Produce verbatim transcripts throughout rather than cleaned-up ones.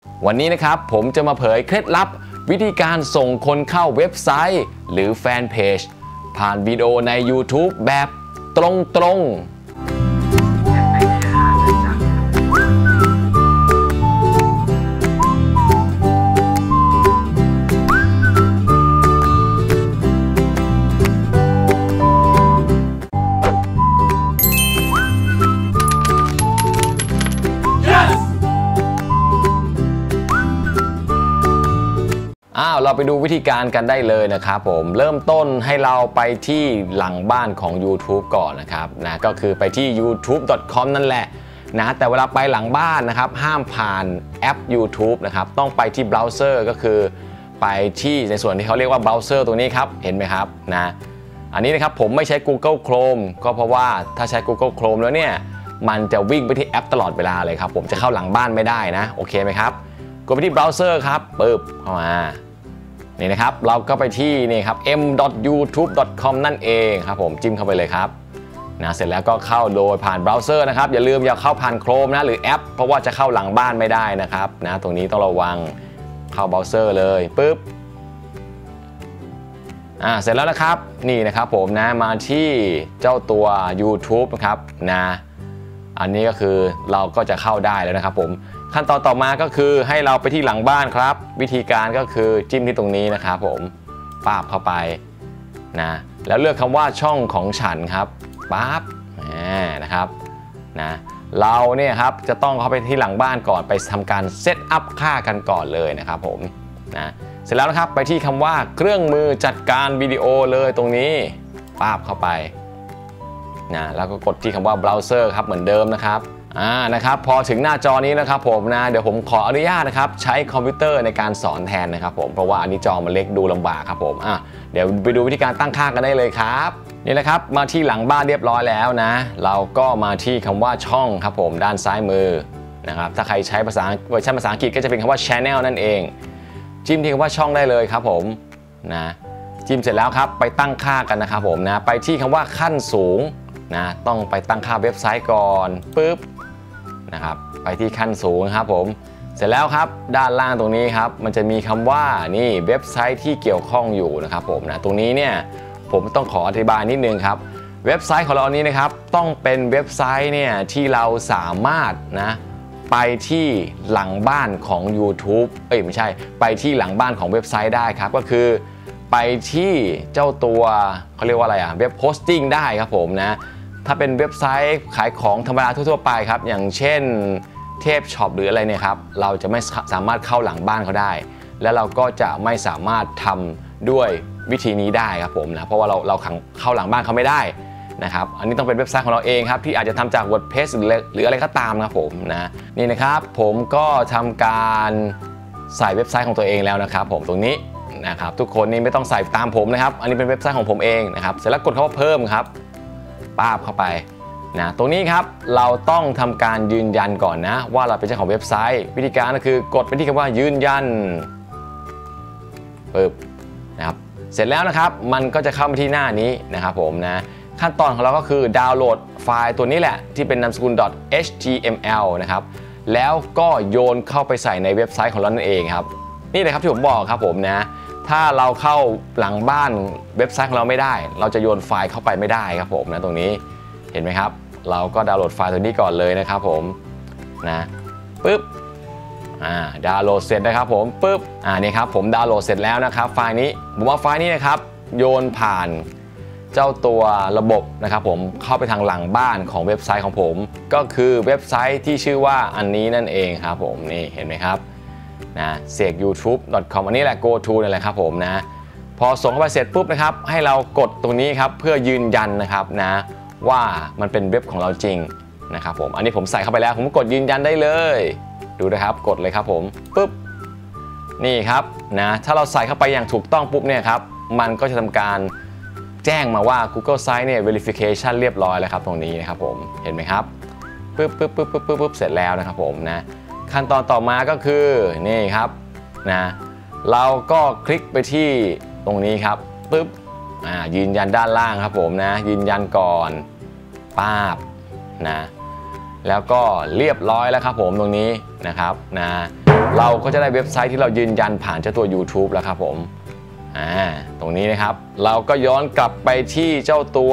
วันนี้นะครับผมจะมาเผยเคล็ดลับวิธีการส่งคนเข้าเว็บไซต์หรือแฟนเพจผ่านวิดีโอใน YouTube แบบตรงๆอ้าวเราไปดูวิธีการกันได้เลยนะครับผมเริ่มต้นให้เราไปที่หลังบ้านของ YouTube ก่อนนะครับนะก็คือไปที่ ยูทูบ ดอท คอม นั่นแหละนะแต่เวลาไปหลังบ้านนะครับห้ามผ่านแอป YouTube นะครับต้องไปที่เบราว์เซอร์ก็คือไปที่ในส่วนที่เขาเรียกว่าเบราว์เซอร์ตัวนี้ครับเห็นไหมครับนะอันนี้นะครับผมไม่ใช้ Google Chrome ก็เพราะว่าถ้าใช้ Google Chrome แล้วเนี่ยมันจะวิ่งไปที่แอปตลอดเวลาเลยครับผมจะเข้าหลังบ้านไม่ได้นะโอเคไหมครับกดไปที่เบราว์เซอร์ครับปึ๊บเข้ามานี่นะครับเราก็ไปที่นี่ครับ เอ็ม ดอท ยูทูบ ดอท คอม นั่นเองครับผมจิ้มเข้าไปเลยครับนะเสร็จแล้วก็เข้าโดยผ่านเบราว์เซอร์นะครับอย่าลืมอย่าเข้าผ่าน Chrome นะหรือแอปเพราะว่าจะเข้าหลังบ้านไม่ได้นะครับนะตรงนี้ต้องระวังเข้าเบราว์เซอร์เลยปึ๊บอ่าเสร็จแล้วนะครับนี่นะครับผมนะมาที่เจ้าตัว YouTube นะครับนะอันนี้ก็คือเราก็จะเข้าได้แล้วนะครับผมขั้นตอนต่อมาก็คือให้เราไปที่หลังบ้านครับวิธีการก็คือจิ้มที่ตรงนี้นะครับผมปาบเข้าไปนะแล้วเลือกคำว่าช่องของฉันครับปั๊บนะครับนะเราเนี่ยครับจะต้องเข้าไปที่หลังบ้านก่อนไปทำการเซตอัพค่ากันก่อนเลยนะครับผมนะเสร็จแล้วนะครับไปที่คำว่าเครื่องมือจัดการวิดีโอเลยตรงนี้ปาบเข้าไปนะแล้วก็กดที่คำว่าเบราว์เซอร์ครับเหมือนเดิมนะครับอ่านะครับพอถึงหน้าจอนี้นะครับผมนะเดี๋ยวผมขออนุญาตนะครับใช้คอมพิวเตอร์ในการสอนแทนนะครับผมเพราะว่าอันนี้จอมันเล็กดูลำบากครับผมอ่ะเดี๋ยวไปดูวิธีการตั้งค่ากันได้เลยครับนี่นะครับมาที่หลังบ้านเรียบร้อยแล้วนะเราก็มาที่คำว่าช่องครับผมด้านซ้ายมือนะครับถ้าใครใช้ภาษาเวอร์ชันภาษาอังกฤษก็จะเป็นคำว่า channel นั่นเองจิ้มที่คำว่าช่องได้เลยครับผมนะจิ้มเสร็จแล้วครับไปตั้งค่ากันนะครับผมนะไปที่คำว่าขั้นสูงนะต้องไปตั้งค่าเว็บไซต์ก่อนปึ๊บนะครับไปที่ขั้นสูงครับผมเสร็จแล้วครับด้านล่างตรงนี้ครับมันจะมีคำว่านี่เว็บไซต์ที่เกี่ยวข้องอยู่นะครับผมนะตรงนี้เนี่ยผมต้องขออธิบายนิดนึงครับเว็บไซต์ของเรานี้นะครับต้องเป็นเว็บไซต์เนี่ยที่เราสามารถนะไปที่หลังบ้านของ YouTube เอ้ยไม่ใช่ไปที่หลังบ้านของเว็บไซต์ได้ครับก็คือไปที่เจ้าตัวเขาเรียกว่าอะไรอ่ะเว็บโฮสติ้งได้ครับผมนะถ้าเป็นเว็บไซต์ขายของธรรมดาทั่วๆไปครับอย่างเช่นเทพช็อปหรืออะไรเนี่ยครับเราจะไม่สามารถเข้าหลังบ้านเขาได้และเราก็จะไม่สามารถทำด้วยวิธีนี้ได้ครับผมนะเพราะว่าเราเราเข้าหลังบ้านเขาไม่ได้นะครับอันนี้ต้องเป็นเว็บไซต์ของเราเองครับที่อาจจะทำจาก WordPress หรือหรืออะไรก็ตามครับผมนะนี่นะครับผมก็ทำการใส่เว็บไซต์ของตัวเองแล้วนะครับผมตรงนี้นะครับทุกคนนี่ไม่ต้องใส่ตามผมนะครับอันนี้เป็นเว็บไซต์ของผมเองนะครับเสร็จแล้วกดคำว่าเพิ่มครับป้าบเข้าไปนะตรงนี้ครับเราต้องทำการยืนยันก่อนนะว่าเราเป็นเจ้าของเว็บไซต์วิธีการก็คือกดไปที่คำว่ายืนยันปึ๊บนะครับเสร็จแล้วนะครับมันก็จะเข้ามาที่หน้านี้นะครับผมนะขั้นตอนของเราก็คือดาวน์โหลดไฟล์ตัวนี้แหละที่เป็นนามสกุล .html นะครับแล้วก็โยนเข้าไปใส่ในเว็บไซต์ของเรานั่นเองครับนี่เลยครับที่ผมบอกครับผมนะถ้าเราเข้าหลังบ้านเว็บไซต์ของเราไม่ได้เราจะโยนไฟล์เข้าไปไม่ได้ครับผมนะตรงนี้เห็นไหมครับเราก็ดาวน์โหลดไฟล์ตัวนี้ก่อนเลยนะครับผมนะปึ๊บอ่าดาวน์โหลดเสร็จนะครับผมปึ๊บอ่านี่ครับผมดาวน์โหลดเสร็จแล้วนะครับไฟล์นี้ผมว่าไฟล์นี้นะครับโยนผ่านเจ้าตัวระบบนะครับผมเข้าไปทางหลังบ้านของเว็บไซต์ของผมก็คือเว็บไซต์ที่ชื่อว่าอันนี้นั่นเองครับผมนี่เห็นไหมครับนะเสก ยูทูบ ดอท คอม อันนี้แหละ go to นั่นแหละครับผมนะพอส่งเข้าไปเสร็จปุ๊บนะครับให้เรากดตรงนี้ครับเพื่อยืนยันนะครับนะว่ามันเป็นเว็บของเราจริงนะครับผมอันนี้ผมใส่เข้าไปแล้วผมกดยืนยันได้เลยดูนะครับกดเลยครับผมปุ๊บนี่ครับนะถ้าเราใส่เข้าไปอย่างถูกต้องปุ๊บเนี่ยครับมันก็จะทำการแจ้งมาว่า Google Site เนี่ย verification เรียบร้อยแล้วครับตรงนี้นะครับผมเห็นไหมครับปุ๊บปุ๊บปุ๊บปุ๊บปุ๊บเสร็จแล้วนะครับผมนะขั้นตอนต่อมาก็คือนี่ครับนะเราก็คลิกไปที่ตรงนี้ครับปุ๊บอ่ายืนยันด้านล่างครับผมนะยืนยันก่อนป้าบนะแล้วก็เรียบร้อยแล้วครับผมตรงนี้นะครับนะเราก็จะได้เว็บไซต์ที่เรายืนยันผ่านเจ้าตัว YouTube แล้วครับผมอ่าตรงนี้นะครับเราก็ย้อนกลับไปที่เจ้าตัว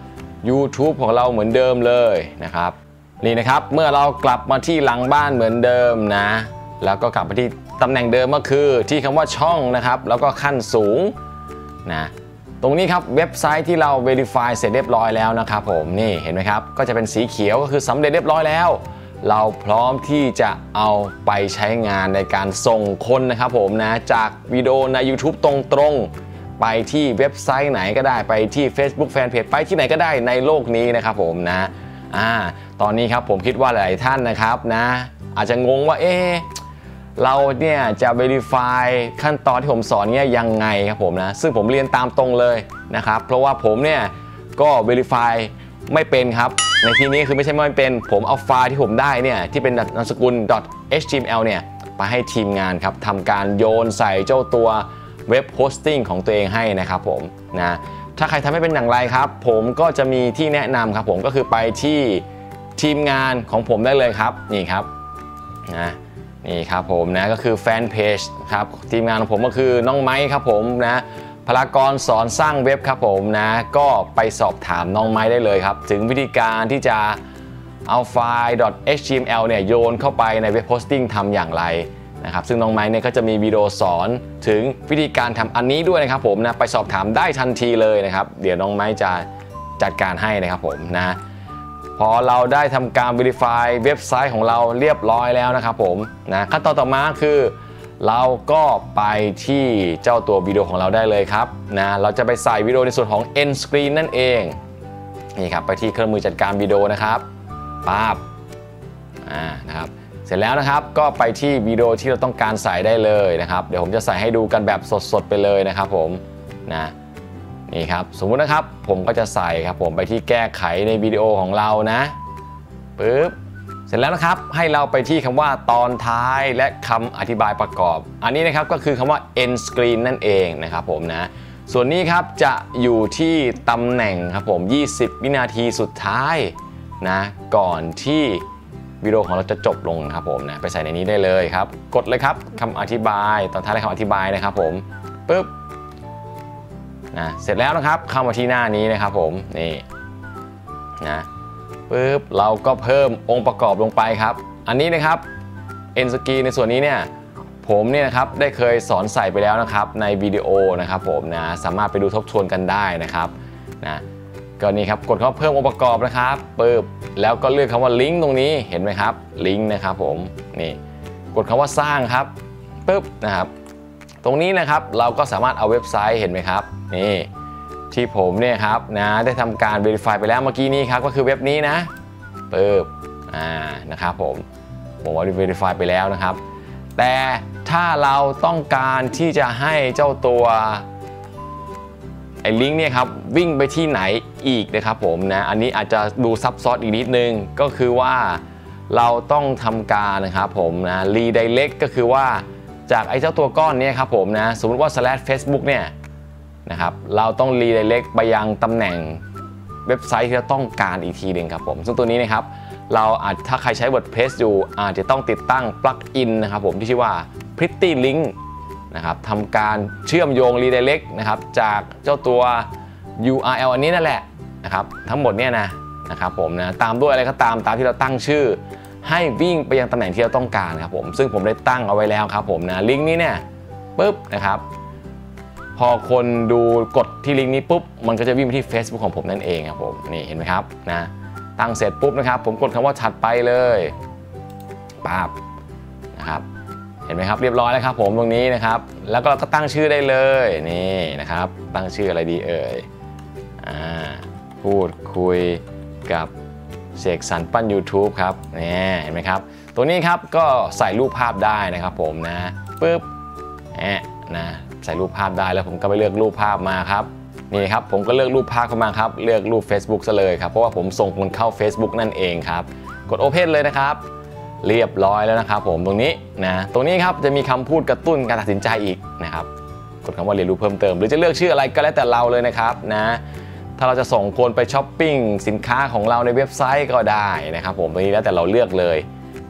YouTube ของเราเหมือนเดิมเลยนะครับนี่นะครับเมื่อเรากลับมาที่หลังบ้านเหมือนเดิมนะแล้วก็กลับไปที่ตำแหน่งเดิมก็คือที่คำว่าช่องนะครับแล้วก็ขั้นสูงนะตรงนี้ครับเว็บไซต์ที่เรา Verify เสร็จเรียบร้อยแล้วนะครับผมนี่เห็นไหมครับก็จะเป็นสีเขียวก็คือสำเร็จเรียบร้อยแล้วเราพร้อมที่จะเอาไปใช้งานในการส่งคนนะครับผมนะจากวิดีโอใน YouTube ตรงๆไปที่เว็บไซต์ไหนก็ได้ไปที่ Facebook Fanpage ไปที่ไหนก็ได้ในโลกนี้นะครับผมนะอ่าตอนนี้ครับผมคิดว่าหลายท่านนะครับนะอาจจะงงว่าเอ๊ะเราเนี่ยจะ Verify ขั้นตอนที่ผมสอนเนี่ยยังไงครับผมนะซึ่งผมเรียนตามตรงเลยนะครับเพราะว่าผมเนี่ยก็ Verify ไม่เป็นครับในที่นี้คือไม่ใช่ไม่เป็นผมเอาไฟล์ที่ผมได้เนี่ยที่เป็นนามสกุล .html เนี่ยไปให้ทีมงานครับทำการโยนใส่เจ้าตัวเว็บโฮสติ้งของตัวเองให้นะครับผมนะถ้าใครทำไม่เป็นอย่างไรครับผมก็จะมีที่แนะนำครับผมก็คือไปที่ทีมงานของผมได้เลยครับนี่ครับนะนี่ครับผมนะก็คือแฟนเพจครับทีมงานของผมก็คือน้องไม้ครับผมนะพลากรสอนสร้างเว็บครับผมนะก็ไปสอบถามน้องไม้ได้เลยครับถึงวิธีการที่จะเอาไฟล์ .html เนี่ยโยนเข้าไปในเว็บโฮสติ้งทำอย่างไรนะครับซึ่งน้องไม้เนี่ยก็จะมีวิดีโอสอนถึงวิธีการทำอันนี้ด้วยนะครับผมนะไปสอบถามได้ทันทีเลยนะครับเดี๋ยวน้องไม้จะจัดการให้นะครับผมนะพอเราได้ทำการ Verify เว็บไซต์ของเราเรียบร้อยแล้วนะครับผมนะขั้นตอนต่อมาคือเราก็ไปที่เจ้าตัววิดีโอของเราได้เลยครับนะเราจะไปใส่วิดีโอในส่วนของ end screen นั่นเองนี่ครับไปที่เครื่องมือจัดการวิดีโอนะครับปั๊บอ่านะครับเสร็จแล้วนะครับก็ไปที่วิดีโอที่เราต้องการใส่ได้เลยนะครับเดี๋ยวผมจะใส่ให้ดูกันแบบสดๆไปเลยนะครับผมนะนี่ครับสมมุตินะครับผมก็จะใส่ครับผมไปที่แก้ไขในวิดีโอของเรานะปึ๊บเสร็จแล้วนะครับให้เราไปที่คำว่าตอนท้ายและคำอธิบายประกอบอันนี้นะครับก็คือคำว่า end screen นั่นเองนะครับผมนะส่วนนี้ครับจะอยู่ที่ตำแหน่งครับผมยี่สิบวินาทีสุดท้ายนะก่อนที่วิดีโอของเราจะจบลงครับผมนะไปใส่ในนี้ได้เลยครับกดเลยครับคำอธิบายตอนท้ายและคำอธิบายนะครับผมปึ๊บนะเสร็จแล้วนะครับเข้ามาที่หน้านี้นะครับผมนี่นะปึ๊บเราก็เพิ่มองค์ประกอบลงไปครับอันนี้นะครับ end screen ในส่วนนี้เนี่ยผมเนี่ยนะครับได้เคยสอนใส่ไปแล้วนะครับในวิดีโอนะครับผมนะสามารถไปดูทบทวนกันได้นะครับนะก็นี่ครับกดเข้าเพิ่มองค์ประกอบนะครับปึ๊บแล้วก็เลือกคำว่าลิงก์ตรงนี้เห็นไหมครับลิงก์นะครับผมนี่กดคำว่าสร้างครับปึ๊บนะครับตรงนี้นะครับเราก็สามารถเอาเว็บไซต์เห็นไหมครับนี่ที่ผมเนี่ยครับนะได้ทำการ Verify ไปแล้วเมื่อกี้นี้ครับก็คือเว็บนี้นะปึ๊บอ่านะครับผมผมว่า Verify ไปแล้วนะครับแต่ถ้าเราต้องการที่จะให้เจ้าตัวไอ้ลิงก์เนี่ยครับวิ่งไปที่ไหนอีกนะครับผมนะอันนี้อาจจะดูซับซ้อนอีกนิดนึงก็คือว่าเราต้องทำการนะครับผมนะ redirect ก็คือว่าจากไอ้เจ้าตัวก้อนนี้ครับผมนะสมมติว่า slash facebook เนี่ยนะครับเราต้อง redirect ไปยังตำแหน่งเว็บไซต์ที่เราต้องการอีกทีหนึ่งครับผมซึ่งตัวนี้นะครับเราอาจถ้าใครใช้ WordPress อยู่อาจจะต้องติดตั้ง plugin นะครับผมที่ชื่อว่า pretty link นะครับทำการเชื่อมโยง redirect นะครับจากเจ้าตัว ยู อาร์ แอล อันนี้นั่นแหละนะครับทั้งหมดเนี่ยนะนะครับผมนะตามด้วยอะไรก็ตามตามที่เราตั้งชื่อให้วิ่งไปยังตำแหน่งที่เราต้องการครับผมซึ่งผมได้ตั้งเอาไว้แล้วครับผมนะลิงก์นี้เนี่ยปุ๊บนะครับพอคนดูกดที่ลิงก์นี้ปุ๊บมันก็จะวิ่งไปที่ Facebook ของผมนั่นเองครับผมนี่เห็นไหมครับนะตั้งเสร็จปุ๊บนะครับผมกดคำว่าถัดไปเลยปั๊บนะครับเห็นไหมครับเรียบร้อยแล้วครับผมตรงนี้นะครับแล้วก็ก็ตั้งชื่อได้เลยนี่นะครับตั้งชื่ออะไรดีเอ่ยอ่าพูดคุยกับเสกสรรปั้น YouTube ครับนี่เห็นไหมครับตัวนี้ครับก็ใส่รูปภาพได้นะครับผมนะปึ๊บแอะนะใส่รูปภาพได้แล้วผมก็ไปเลือกรูปภาพมาครับนี่ครับผมก็เลือกรูปภาพเข้ามาครับเลือกรูป Facebook ซะเลยครับเพราะว่าผมส่งคนเข้า Facebook นั่นเองครับกด Open เลยนะครับเรียบร้อยแล้วนะครับผมตรงนี้นะตรงนี้ครับจะมีคำพูดกระตุ้นการตัดสินใจอีกนะครับกดคำว่าเรียนรู้เพิ่มเติมหรือจะเลือกชื่ออะไรก็แล้วแต่เราเลยนะครับนะถ้าเราจะส่งคนไปช้อปปิ้งสินค้าของเราในเว็บไซต์ก็ได้นะครับผมตรงนี้แล้วแต่เราเลือกเลย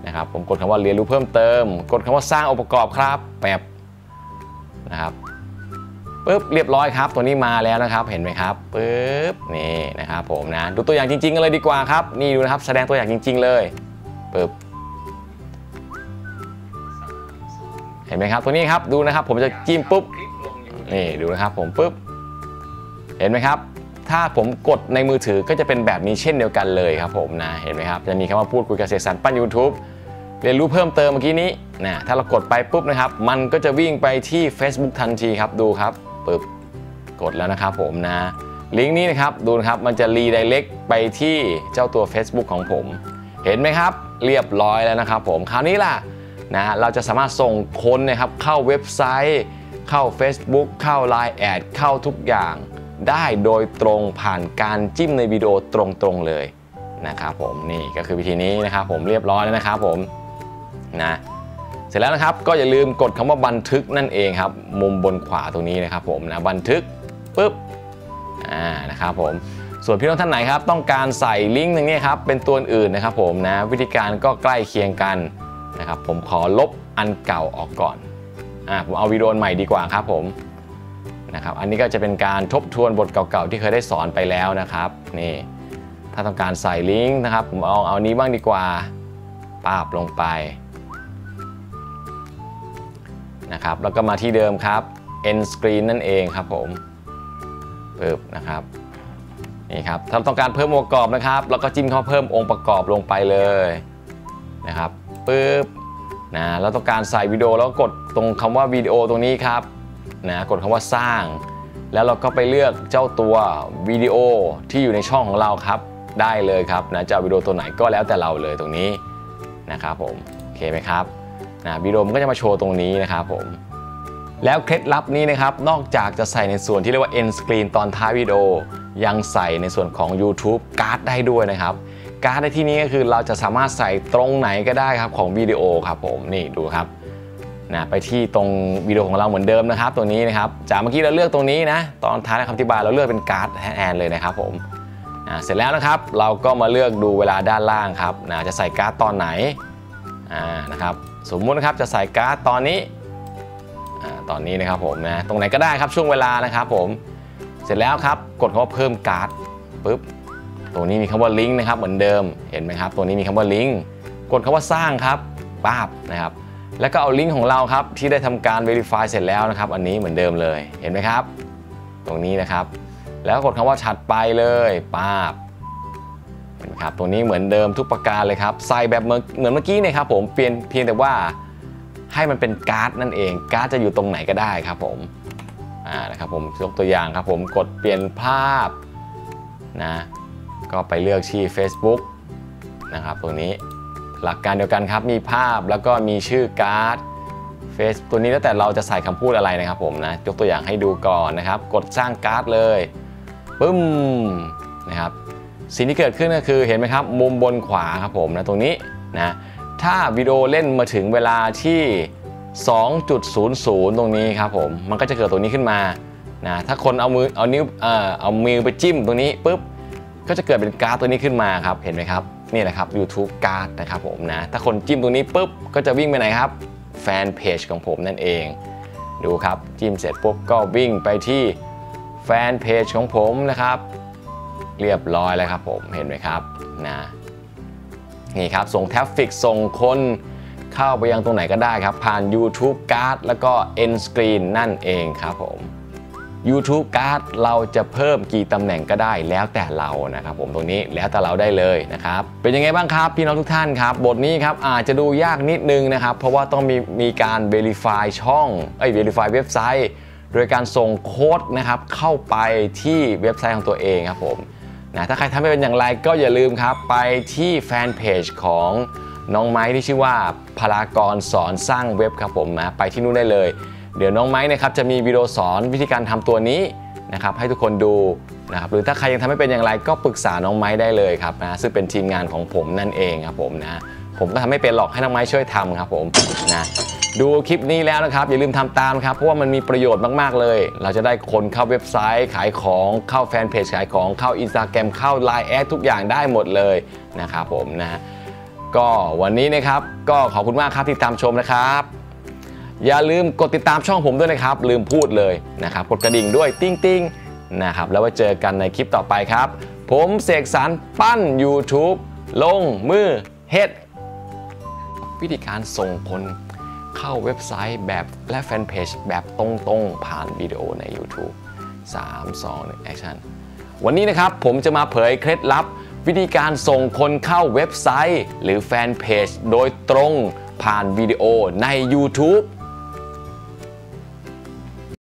นะครับผมกดคำว่าเรียนรู้เพิ่มเติมกดคำว่าสร้างองค์ประกอบครับแป๊บนะครับปึ๊บเรียบร้อยครับตัวนี้มาแล้วนะครับเห็นไหมครับปึ๊บนี่นะครับผมนะดูตัวอย่างจริงๆกันเลยดีกว่าครับนี่ดูนะครับแสดงตัวอย่างจริงๆเลยปึ๊บเห็นไหมครับตัวนี้ครับดูนะครับผมจะจิ้มปุ๊บนี่ดูนะครับผมปุ๊บเห็นไหมครับถ้าผมกดในมือถือก็จะเป็นแบบนี้เช่นเดียวกันเลยครับผมนะเห็นไหมครับจะมีคำว่าพูดคุยกับเสกสรรปั้น YouTube เรียนรู้เพิ่มเติมเมื่อกี้นี้นะถ้าเรากดไปปุ๊บนะครับมันก็จะวิ่งไปที่ Facebook ทันทีครับดูครับปึ๊บกดแล้วนะครับผมนะลิงก์นี้นะครับดูนะครับมันจะรีไดเรกไปที่เจ้าตัว Facebook ของผมเห็นไหมครับเรียบร้อยแล้วนะครับผมคราวนี้ล่ะนะเราจะสามารถส่งคนนะครับเข้าเว็บไซต์เข้า Facebook เข้า ไลน์ แอดเข้าทุกอย่างได้โดยตรงผ่านการจิ้มในวิดีโอตรงๆเลยนะครับผมนี่ก็คือวิธีนี้นะครับผมเรียบร้อยแล้วนะครับผมนะเสร็จแล้วนะครับก็อย่าลืมกดคำว่าบันทึกนั่นเองครับมุมบนขวาตรงนี้นะครับผมนะบันทึกปุ๊บอ่านะครับผมส่วนพี่น้องท่านไหนครับต้องการใส่ลิงก์ตรงนี้ครับเป็นตัวอื่นนะครับผมนะวิธีการก็ใกล้เคียงกันนะครับผมขอลบอันเก่าออกก่อนอ่าผมเอาวิดีโอใหม่ดีกว่าครับผมนะครับอันนี้ก็จะเป็นการทบทวนบทเก่าๆที่เคยได้สอนไปแล้วนะครับนี่ถ้าต้องการใส่ลิงก์นะครับผมเอาเอานี้บ้างดีกว่าปาบลงไปนะครับแล้วก็มาที่เดิมครับ end screen นั่นเองครับผมปึ๊บนะครับนี่ครับถ้าต้องการเพิ่มองค์ประกอบนะครับแล้วก็จิ้มเข้าเพิ่มองค์ประกอบลงไปเลยนะครับปึ๊บนะแล้วต้องการใส่วิดีโอแล้วกดตรงคำว่าวิดีโอตรงนี้ครับนะกดคำว่าสร้างแล้วเราก็ไปเลือกเจ้าตัววิดีโอที่อยู่ในช่องของเราครับได้เลยครับนะจะเอาวิดีโอตัวไหนก็แล้วแต่เราเลยตรงนี้นะครับผมโอเคไหมครับนะวิดีโอมันก็จะมาโชว์ตรงนี้นะครับผมแล้วเคล็ดลับนี้นะครับนอกจากจะใส่ในส่วนที่เรียกว่า end screen ตอนท้ายวิดีโอยังใส่ในส่วนของ YouTube การ์ดได้ด้วยนะครับการ์ดในที่นี้ก็คือเราจะสามารถใส่ตรงไหนก็ได้ครับของวิดีโอครับผมนี่ดูครับนะไปที่ตรงวิดีโอของเราเหมือนเดิมนะครับตัวนี้นะครับจากเมื่อกี้เราเลือกตรงนี้นะตอนท้ายในคำอธิบายเราเลือกเป็นการ์ดแทนเลยนะครับผมนะเสร็จแล้วนะครับเราก็มาเลือกดูเวลาด้านล่างครับนะจะใส่การ์ดตอนไหนอ่านะครับสมมุตินะครับจะใส่การ์ดตอนนี้อ่าตอนนี้นะครับผมนะตรงไหนก็ได้ครับช่วงเวลานะครับผมเสร็จแล้วครับกดคำว่าเพิ่มการ์ดปุ๊บตรงนี้มีคำว่าลิงก์นะครับเหมือนเดิมเห็นไหมครับตรงนี้มีคำว่าลิงก์กดคำว่าสร้างครับป๊าบนะครับแล้วก็เอาลิงก์ของเราครับที่ได้ทำการ Verify เสร็จแล้วนะครับอันนี้เหมือนเดิมเลยเห็นไหมครับตรงนี้นะครับแล้วกดคำว่าถัดไปเลยป๊าบเห็นไหมครับตรงนี้เหมือนเดิมทุกประการเลยครับใส่แบบเหมือนเหมือนเมื่อกี้เนี่ยครับผมเปลี่ยนเพียงแต่ว่าให้มันเป็นการ์ดนั่นเองการ์ดจะอยู่ตรงไหนก็ได้ครับผมอ่านะครับผมยกตัวอย่างครับผมกดเปลี่ยนภาพนะก็ไปเลือกที่ Facebook นะครับตรงนี้หลักการเดียวกันครับมีภาพแล้วก็มีชื่อการ์ดเฟซตัวนี้แล้วแต่เราจะใส่คำพูดอะไรนะครับผมนะยกตัวอย่างให้ดูก่อนนะครับกดสร้างการ์ดเลยปึ้มนะครับสิ่งที่เกิดขึ้นก็คือเห็นไหมครับมุมบนขวาครับผมนะตรงนี้นะถ้าวิดีโอเล่นมาถึงเวลาที่ สองจุดศูนย์ศูนย์ ตรงนี้ครับผมมันก็จะเกิดตรงนี้ขึ้นมานะถ้าคนเอามือเอานิ้วเอ่อเอามือไปจิ้มตรงนี้ปุ๊บก็จะเกิดเป็นการ์ดตัวนี้ขึ้นมาครับเห็นไหมครับนี่แหละครับ YouTube การ์ดนะครับผมนะถ้าคนจิ้มตรงนี้ปุ๊บก็จะวิ่งไปไหนครับแฟนเพจของผมนั่นเองดูครับจิ้มเสร็จปุ๊บก็วิ่งไปที่แฟนเพจของผมนะครับเรียบร้อยแล้วครับผมเห็นไหมครับนะนี่ครับส่งแทฟฟิกส่งคนเข้าไปยังตรงไหนก็ได้ครับผ่าน YouTube การ์ดแล้วก็ End Screen นั่นเองครับผม YouTube การ์ดเราจะเพิ่มกี่ตำแหน่งก็ได้แล้วแต่เรานะครับผมตรงนี้แล้วแต่เราได้เลยนะครับเป็นยังไงบ้างครับพี่น้องทุกท่านครับบทนี้ครับอาจจะดูยากนิดนึงนะครับเพราะว่าต้องมีมีการ Verify ช่องเอ้ย Verify เว็บไซต์โดยการส่งโค้ดนะครับเข้าไปที่เว็บไซต์ของตัวเองครับผมนะถ้าใครทำไม่เป็นอย่างไรก็อย่าลืมครับไปที่แฟนเพจของน้องไม้ที่ชื่อว่าพลากรสอนสร้างเว็บครับผมนะไปที่นู่นได้เลยเดี๋ยวน้องไม้นะครับจะมีวิดีโอสอนวิธีการทำตัวนี้นะครับให้ทุกคนดูนะครับหรือถ้าใครยังทำไม่เป็นอย่างไรก็ปรึกษาน้องไม้ได้เลยครับนะซึ่งเป็นทีมงานของผมนั่นเองครับผมนะผมก็ทำไม่เป็นหรอกให้น้องไม้ช่วยทำครับผมนะดูคลิปนี้แล้วนะครับอย่าลืมทำตามครับเพราะว่ามันมีประโยชน์มากๆเลยเราจะได้คนเข้าเว็บไซต์ขายของเข้าแฟนเพจขายของเข้า Instagram เข้า ไลน์ แอดทุกอย่างได้หมดเลยนะครับผมนะก็วันนี้นะครับก็ขอบคุณมากครับที่ตามชมนะครับอย่าลืมกดติดตามช่องผมด้วยนะครับลืมพูดเลยนะครับกดกระดิ่งด้วยติ้งติ้งนะครับแล้วไว้เจอกันในคลิปต่อไปครับผมเสกสรรปั้น YouTube ลงมือเฮ็ดวิธีการส่งคนเข้าเว็บไซต์แบบและแฟนเพจแบบตรงๆผ่านวิดีโอใน YouTube สาม สอง หนึ่ง แอคชั่นวันนี้นะครับผมจะมาเผยเคล็ดลับวิธีการส่งคนเข้าเว็บไซต์หรือแฟนเพจโดยตรงผ่านวิดีโอใน YouTube